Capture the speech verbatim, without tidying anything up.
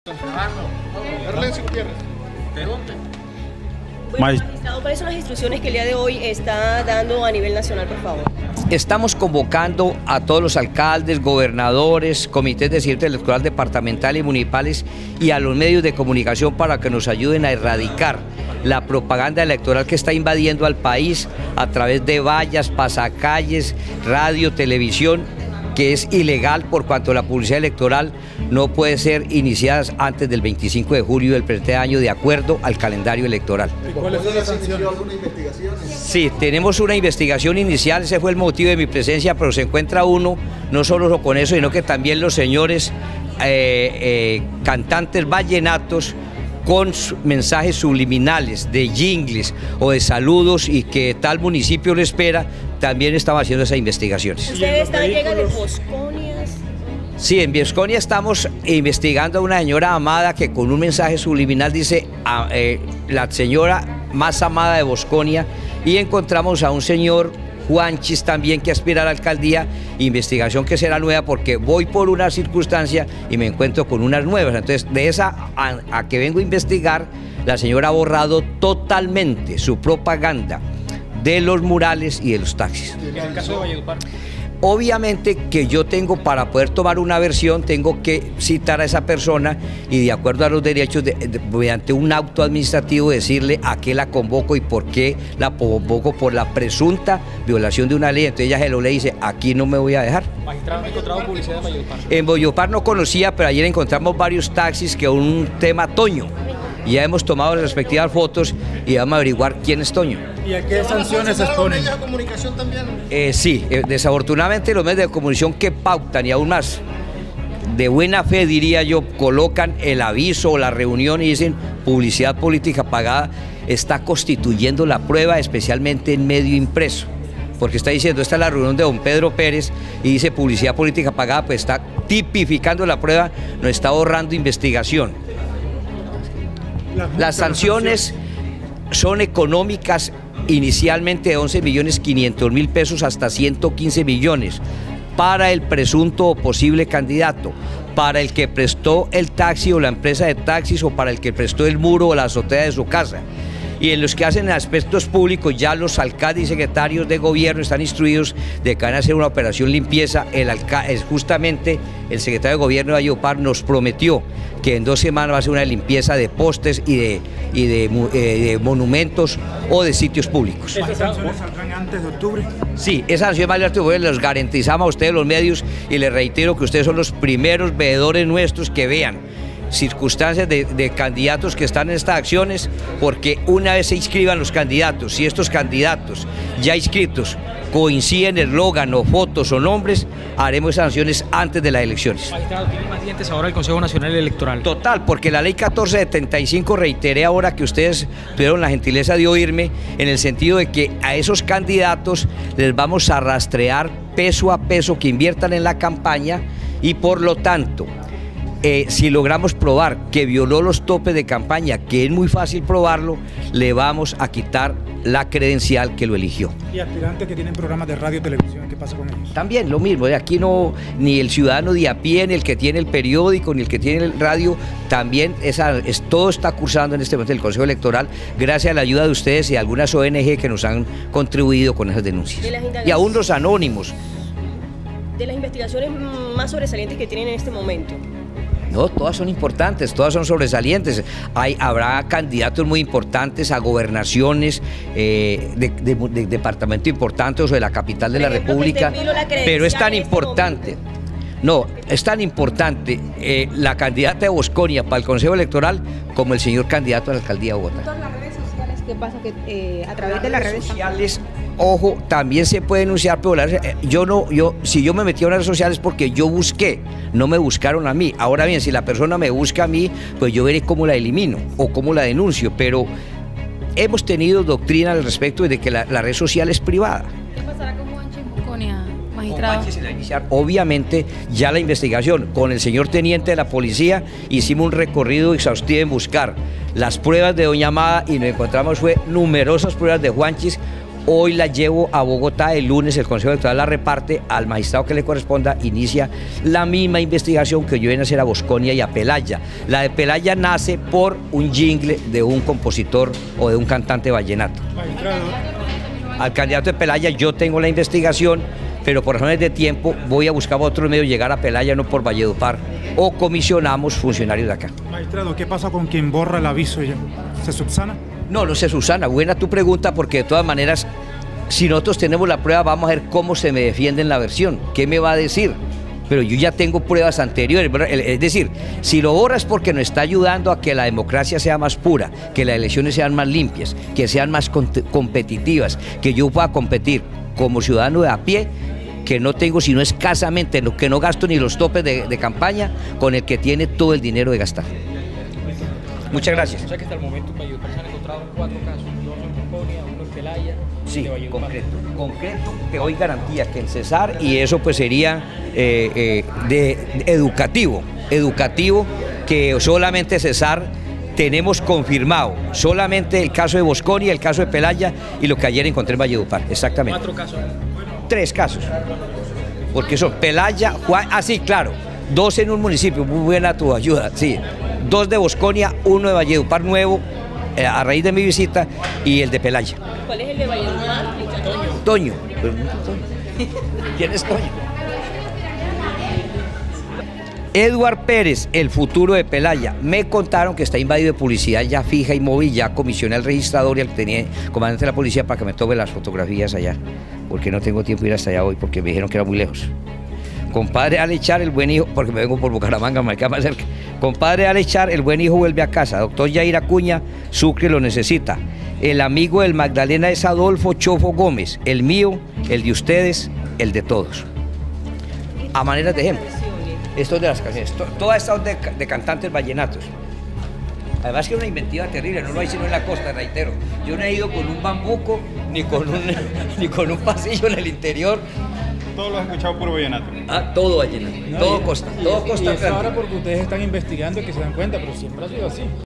Magistrado, ¿cuáles son las instrucciones que el día de hoy está dando a nivel nacional, por favor? Estamos convocando a todos los alcaldes, gobernadores, comités de cierre electoral departamental y municipales y a los medios de comunicación para que nos ayuden a erradicar la propaganda electoral que está invadiendo al país a través de vallas, pasacalles, radio, televisión, que es ilegal por cuanto la publicidad electoral no puede ser iniciada antes del veinticinco de julio del presente año de acuerdo al calendario electoral. ¿Y cuáles son las sanciones? ¿Alguna investigación? Sí, tenemos una investigación inicial, ese fue el motivo de mi presencia, pero se encuentra uno, no solo con eso, sino que también los señores eh, eh, cantantes vallenatos con mensajes subliminales de jingles o de saludos y que tal municipio lo espera, también estamos haciendo esas investigaciones. ¿Ustedes están llegando de Bosconias? Sí, en Bosconia estamos investigando a una señora amada que con un mensaje subliminal dice a, eh, la señora más amada de Bosconia, y encontramos a un señor Juanchis también que aspira a la alcaldía, investigación que será nueva porque voy por una circunstancia y me encuentro con unas nuevas. Entonces, de esa a, a que vengo a investigar, la señora ha borrado totalmente su propaganda de los murales y de los taxis. ¿En el caso de Valledupar? Obviamente que yo tengo, para poder tomar una versión, tengo que citar a esa persona y de acuerdo a los derechos, de, de, mediante un auto administrativo, decirle a qué la convoco y por qué la convoco por la presunta violación de una ley. Entonces ella se lo le dice, aquí no me voy a dejar. Magistrado, ¿ha encontrado publicidad de Valledupar? En Valledupar no conocía, pero ayer encontramos varios taxis que un tema Toño. Ya hemos tomado las respectivas fotos y vamos a averiguar quién es Toño. ¿Y a qué sanciones se exponen? ¿Medios de comunicación también? Eh, sí, eh, desafortunadamente los medios de comunicación que pautan y aún más de buena fe, diría yo, colocan el aviso o la reunión y dicen publicidad política pagada, está constituyendo la prueba, especialmente en medio impreso. Porque está diciendo, esta es la reunión de don Pedro Pérez y dice publicidad política pagada, pues está tipificando la prueba, no está ahorrando investigación. Las sanciones son económicas, inicialmente de once millones quinientos mil pesos hasta ciento quince millones para el presunto o posible candidato, para el que prestó el taxi o la empresa de taxis o para el que prestó el muro o la azotea de su casa. Y en los que hacen aspectos públicos, ya los alcaldes y secretarios de gobierno están instruidos de que van a hacer una operación limpieza. El alcalde, justamente el secretario de gobierno de Valledupar nos prometió que en dos semanas va a hacer una limpieza de postes y de, y de, eh, de monumentos o de sitios públicos. ¿Esas sanciones saldrán antes de octubre? Sí, esas sanciones más de octubre los garantizamos a ustedes los medios y les reitero que ustedes son los primeros veedores nuestros que vean circunstancias de, de candidatos que están en estas acciones, porque una vez se inscriban los candidatos, si estos candidatos ya inscritos coinciden eslogan o fotos o nombres, haremos sanciones antes de las elecciones. Magistrado, ¿tiene más dientes ahora el Consejo Nacional Electoral? Total, porque la ley catorce setenta y cinco, reiteré ahora que ustedes tuvieron la gentileza de oírme, en el sentido de que a esos candidatos les vamos a rastrear peso a peso que inviertan en la campaña y por lo tanto, Eh, si logramos probar que violó los topes de campaña, que es muy fácil probarlo, le vamos a quitar la credencial que lo eligió. ¿Y aspirantes que tienen programas de radio y televisión, qué pasa con ellos? También lo mismo, aquí no, ni el ciudadano de a pie, ni el que tiene el periódico, ni el que tiene el radio, también esa, es, todo está cursando en este momento el Consejo Electoral, gracias a la ayuda de ustedes y algunas O N G que nos han contribuido con esas denuncias. Y aún los anónimos. De las investigaciones más sobresalientes que tienen en este momento. No, todas son importantes, todas son sobresalientes. Hay, habrá candidatos muy importantes a gobernaciones eh, de, de, de departamentos importantes o de la capital de la República, pero es tan importante, no, es tan importante eh, la candidata de Bosconia para el Consejo Electoral como el señor candidato a la alcaldía de Bogotá. Todas las redes sociales, ¿qué pasa? Que eh, a través de las redes sociales, ojo, también se puede denunciar, pero yo no, yo, si yo me metí a las redes sociales porque yo busqué, no me buscaron a mí. Ahora bien, si la persona me busca a mí, pues yo veré cómo la elimino o cómo la denuncio, pero hemos tenido doctrina al respecto de que la, la red social es privada. ¿Qué pasará con Juanchis Bosconia, magistrado? Se le va a iniciar, obviamente, ya la investigación. Con el señor teniente de la policía hicimos un recorrido exhaustivo en buscar las pruebas de doña Amada y nos encontramos fue numerosas pruebas de Juanchis Hoy la llevo a Bogotá, el lunes el Consejo Electoral la reparte, al magistrado que le corresponda inicia la misma investigación que yo vine a hacer a Bosconia y a Pelaya. La de Pelaya nace por un jingle de un compositor o de un cantante vallenato. Magistrado. Al candidato de Pelaya yo tengo la investigación, pero por razones de tiempo voy a buscar otro medio llegar a Pelaya, no por Valledupar, o comisionamos funcionarios de acá. Magistrado, ¿qué pasa con quien borra el aviso ya? ¿Se subsana? No, no sé, Susana, buena tu pregunta, porque de todas maneras, si nosotros tenemos la prueba, vamos a ver cómo se me defiende en la versión, qué me va a decir, pero yo ya tengo pruebas anteriores, es decir, si lo borra es porque nos está ayudando a que la democracia sea más pura, que las elecciones sean más limpias, que sean más competitivas, que yo pueda competir como ciudadano de a pie, que no tengo sino escasamente, que no gasto ni los topes de, de campaña, con el que tiene todo el dinero de gastar. Muchas gracias. O sea que hasta el momento en Valledupar se han encontrado cuatro casos, dos en Bosconia, uno en Pelaya, sí, de Valledupar. concreto, concreto, que hoy garantía que el cesar, y eso pues sería eh, eh, de, de educativo, educativo, que solamente cesar tenemos confirmado, solamente el caso de Bosconia, el caso de Pelaya y lo que ayer encontré en Valledupar, exactamente. Cuatro casos. Tres casos, porque son Pelaya, Juan, ah sí, claro, dos en un municipio, muy buena tu ayuda, sí. Dos de Bosconia, uno de Valledupar Nuevo, eh, a raíz de mi visita, y el de Pelaya. ¿Cuál es el de Valledupar? Toño. ¿Quién es Toño? Eduard Pérez, el futuro de Pelaya. Me contaron que está invadido de publicidad ya fija y móvil, ya comisioné al registrador y al tenía comandante de la policía para que me tome las fotografías allá, porque no tengo tiempo de ir hasta allá hoy, porque me dijeron que era muy lejos. Compadre Alechar, el buen hijo, porque me vengo por Bucaramanga, me queda más cerca. Compadre Alechar, el buen hijo vuelve a casa. Doctor Yair Acuña, Sucre lo necesita. El amigo del Magdalena es Adolfo Chofo Gómez. El mío, el de ustedes, el de todos. A manera de ejemplo, esto es de las canciones. Todas estas de, de cantantes vallenatos. Además que es una inventiva terrible, no lo hay sino en la costa, reitero. Yo no he ido con un bambuco, ni con un, ni con un pasillo en el interior. Todos lo has escuchado puro vallenato. Ah, todo vallenato, no, todo y, costa, y, todo y costa. es ahora porque ustedes están investigando y que se dan cuenta, pero siempre ha sido así.